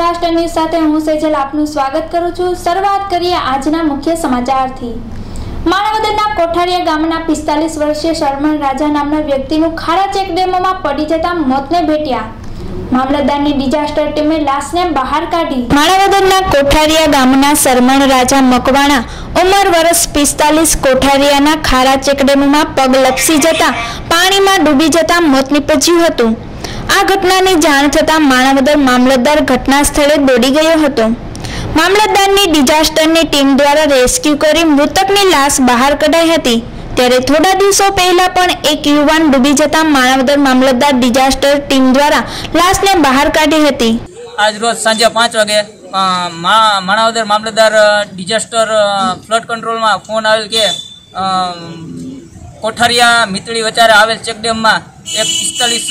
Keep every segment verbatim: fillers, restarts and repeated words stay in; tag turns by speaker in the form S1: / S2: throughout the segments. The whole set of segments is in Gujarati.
S1: સૌરાષ્ટ્ર ન્યૂઝ સાથે હું સેજલ આપનું સ્વાગત કરું છું। શરૂઆત કરીએ આજના મુખ્ય સમાચારથી। માણાવદરના કોઠારિયા ગામના પિસ્તાલીસ વર્ષીય શરમણ રાજા નામના વ્યક્તિનું ખારા ચેકડેમમાં પડી જતા મોતને ભેટ્યા। મામલતદારની ડિઝાસ્ટર ટીમે લાશને બહાર કાઢી। માણાવદરના કોઠારિયા ગામના શરમણ રાજા મકવાણા ઉંમર વર્ષ પિસ્તાલીસ કોઠારિયાના ખારા ચેકડેમમાં પગ લપસી જતા પાણીમાં ડૂબી જતા મોત નીપજ્યું હતું। આ ઘટનાની જાણ થતાં માણાવદર મામલતદાર ઘટના સ્થળે દોડી ગયો હતો। મામલતદારની ડિઝાસ્ટરની ટીમ દ્વારા રેસ્ક્યુ કરી મૃતકની લાશ બહાર કઢાઈ હતી। ત્યારે થોડા દિવસો પહેલા પણ એક યુવાન ડૂબી જતા માણાવદર મામલતદાર ડિઝાસ્ટર ટીમ દ્વારા લાશને બહાર કાઢી હતી।
S2: આજ રોજ સાંજે પાંચ વાગે માણાવદર મામલતદાર ડિઝાસ્ટર ફ્લડ કંટ્રોલમાં ફોન આવેલ કે કોઠારિયા મિતળી વચારે આવેલ ચેકડેમમાં એક પિસ્તાલીસ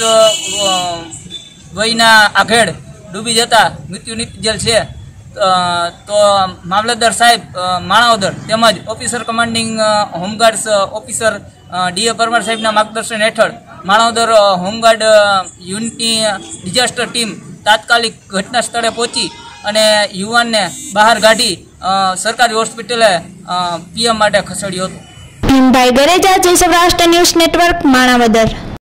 S2: વયના આઘેડ ડૂબી જતા મૃત્યુ નિપજેલ છે। તો મામલતદાર સાહેબ માણાવદર તેમજ officer commanding home guards officer DA Parmar સાહેબના માર્ગદર્શન હેઠળ માણાવદર હોમગાર્ડ યુનિટની ડિઝાસ્ટર ટીમ તાત્કાલિક ઘટના સ્થળે પહોંચી અને યુવાનને બહાર કાઢી સરકારી હોસ્પિટલે પીએમ માટે ખસેડ્યો હતો।
S1: ભીમભાઈ ગરેજા, જય સૌરાષ્ટ્ર ન્યૂઝ નેટવર્ક, માણાવદર।